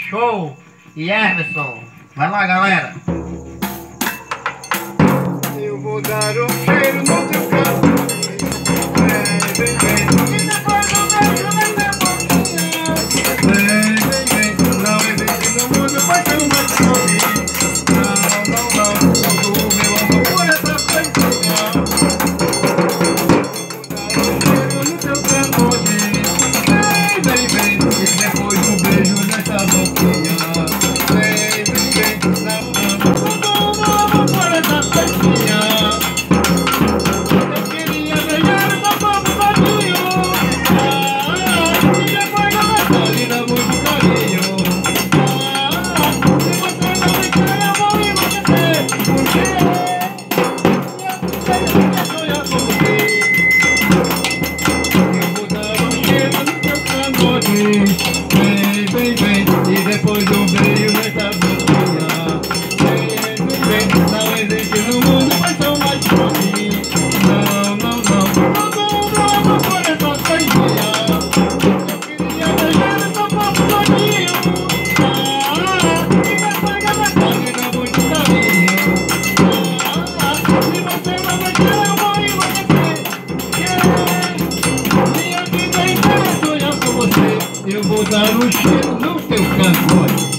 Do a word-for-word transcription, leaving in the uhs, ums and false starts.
Show e Everson. Vai lá, galera. Eu vou dar um cheiro no teu carro. Vem, vem, vem. E depois eu beijo nessa boquinha. Vem, vem, vem. Não existe no mundo paixão mais forte. Não, não, não. Todo o meu amor por essa coisinha. Vou dar um cheiro no teu carro. Vem, vem, vem. E depois um beijo nessa boquinha. Vem, vem, vem. Não, não. Todo o meu amor por essa coisinha. Vem, vem, vem, e depois um beijo nessa boquinha. Vem, vem, vem, não existe no mundo paixão mais forte. Não, não, não, todo mundo ama por essa coisinha. Eu queria beijar essa boca todinho. Ah, e depois da metade dá muito carinho. Ah, se você não vai querer, eu vou enlouquecer. Minha vida inteira sonhar com você. Eu vou dar um cheiro no teu cangote.